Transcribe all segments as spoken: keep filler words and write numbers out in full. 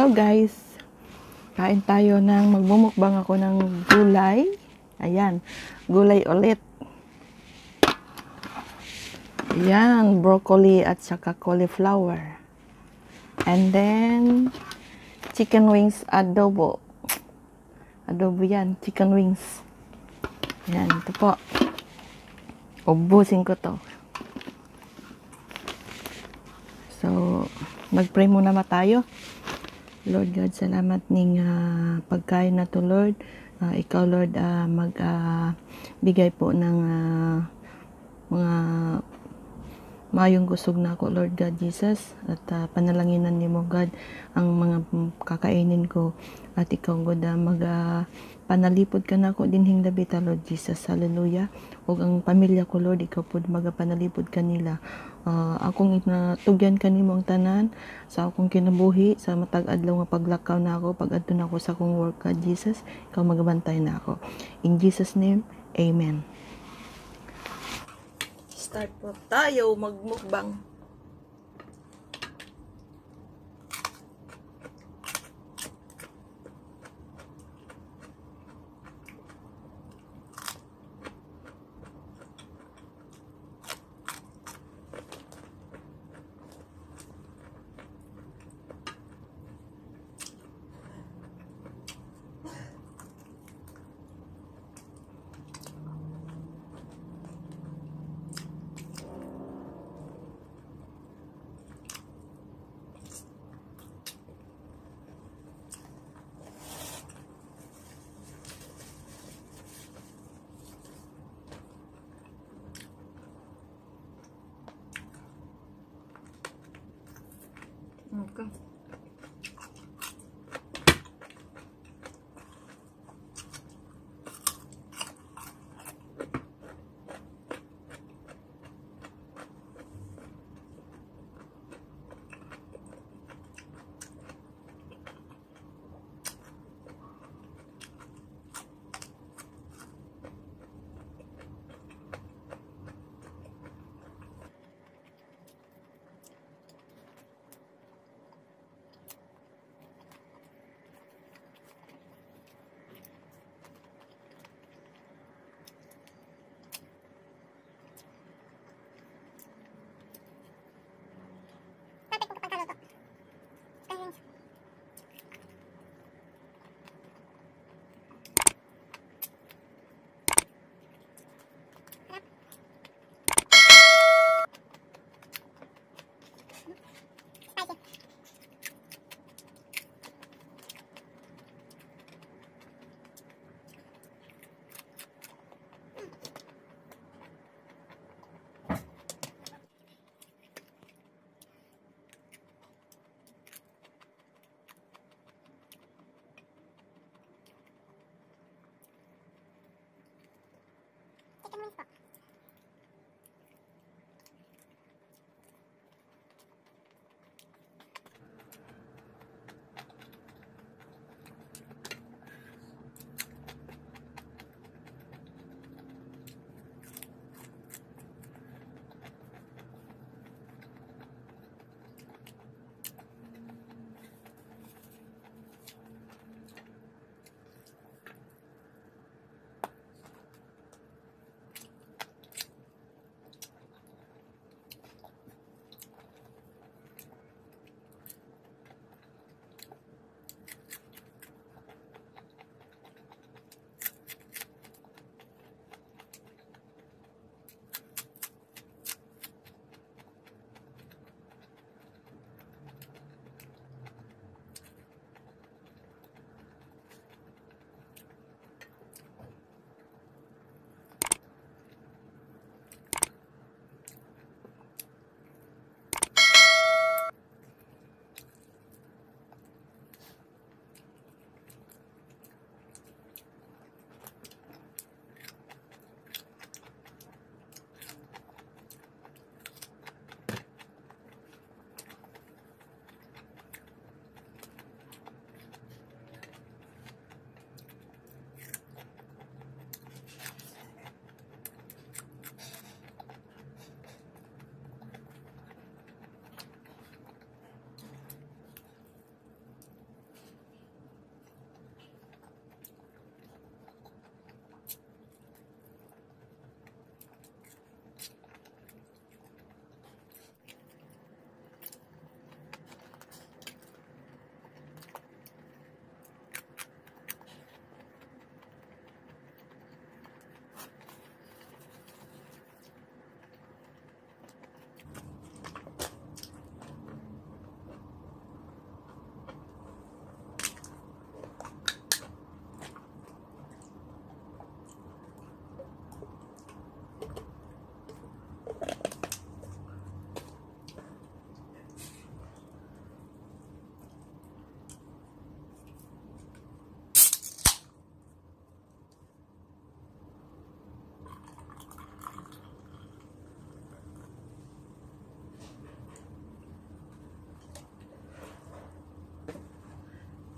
Hello guys! Kain tayo ng magmumukbang ako ng gulay. Ayan, gulay ulit. Ayan, broccoli at saka cauliflower. And then, chicken wings adobo. Adobo yan, chicken wings. Ayan, ito po. Ubusin ko to. So, mag-pray muna ba tayo? Lord God, salamat ning uh, pagkain na to, Lord. Uh, ikaw, Lord, uh, magbigay uh, po ng uh, mga mayong kusog na ako, Lord God Jesus. At uh, panalanginan ni mo, God, ang mga kakainin ko. At ikaw, God, uh, mag uh, panalipod ka na ako dinhing dabita, Lord Jesus. Hallelujah. O ang pamilya ko, Lord, ikaw po magapanalipod kanila. Uh, akong natugyan kanimo ang tanan sa akong kinabuhi sa matag adlaw nga paglakaw na ako pag adto na ako sa akong work, God Jesus, ikaw magabantay na ako. In Jesus name, amen. Start po tayo magmukbang. Okay.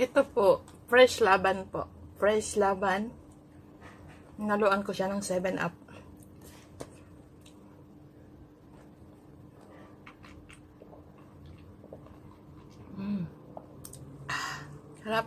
Ito po, fresh laban po. Fresh laban. Naluan ko siya ng seven up. Mm. Ah, sarap.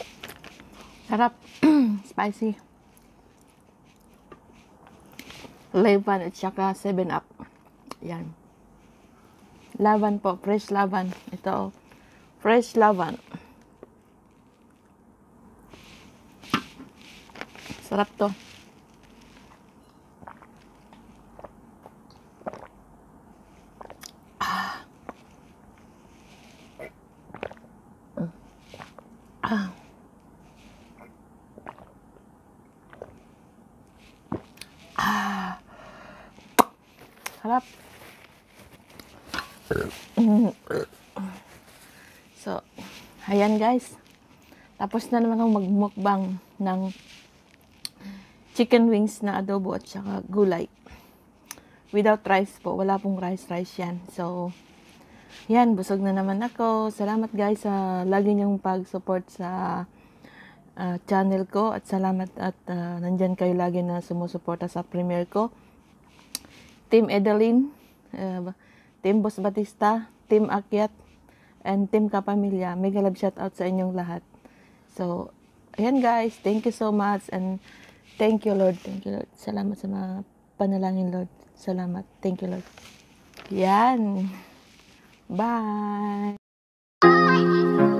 Sarap. Spicy. Laban at saka seven up. Yan. Laban po, fresh laban. Ito, fresh laban. Sarap to. Ah. Ah. Ah. Sarap. So, ayan guys. Tapos na naman akong magmukbang ng chicken wings na adobo at saka gulay. Without rice po. Wala pong rice-rice yan. So, yan. Busog na naman ako. Salamat guys sa lagi niyong pag-support sa uh, channel ko. At salamat at uh, nandyan kayo lagi na sumusuporta sa premiere ko. Team Edeline, uh, Team Boss Batista, Team Akyat, and Team Kapamilya. Mega love shout out sa inyong lahat. So, ayan guys, thank you so much and thank you Lord, thank you Lord. Salamat sa mga panalangin Lord. Salamat, thank you Lord. Yan. Bye.